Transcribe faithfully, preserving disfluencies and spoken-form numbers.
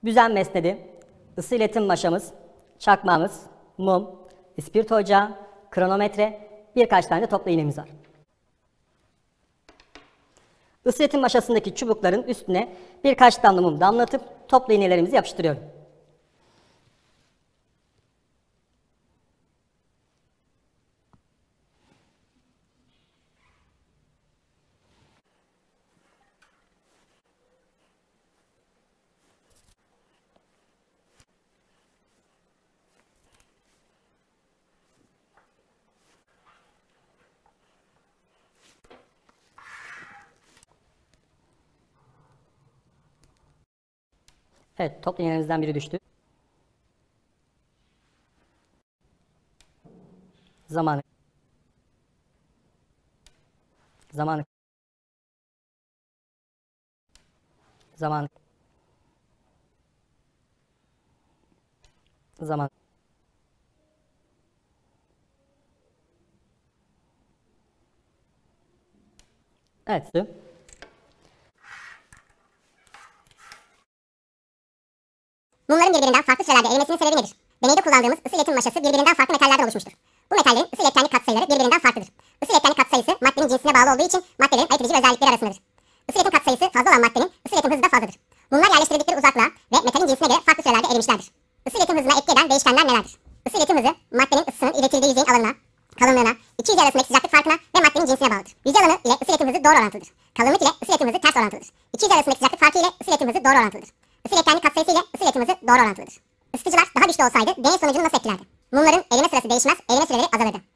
Büzen mesnedi, ısı iletim maşamız, çakmağımız, mum, ispirto ocağı, kronometre, birkaç tane de toplu iğnemiz var. Isı iletim maşasındaki çubukların üstüne birkaç damla mum damlatıp toplu iğnelerimizi yapıştırıyorum. Evet, toplu iğnemizden biri düştü. Zamanı. Zamanı. Zamanı. Zaman. Evet. Mumların birbirinden farklı sürelerde erimesinin sebebi nedir? Deneyde kullandığımız ısı iletim maşası birbirinden farklı metallerden oluşmuştur. Bu metallerin ısı iletkenlik katsayıları birbirinden farklıdır. Isı iletkenlik katsayısı maddenin cinsine bağlı olduğu için maddelerin ayırt edici özellikleri arasındadır. Isı iletim katsayısı fazla olan maddenin ısı iletim hızı da fazladır. Mumlar yerleştirildikleri uzaklığa ve metalin cinsine göre farklı sürelerde erimişlerdir. Isı iletim hızına etki eden değişkenler nelerdir? Isı iletim hızı maddenin ısısının iletildiği yüzeyin alanına, kalınlığına, iki yüzey arasındaki sıcaklık farkına ve maddenin cinsine bağlıdır. Yüzey alanı ile ısı iletim hızı doğru orantılıdır. Kalınlık ile ısı iletim hızı ters orantılıdır. İki yüzey arasındaki sıcaklık farkı ile ısı iletim hızı doğru orantılıdır. Isı iletkenlik katsayısı ile ısı iletim hızı doğru orantılıdır. Isıtıcılar daha güçlü olsaydı deney sonucunu nasıl etkilerdi? Mumların erime sırası değişmez, erime süreleri azalırdı.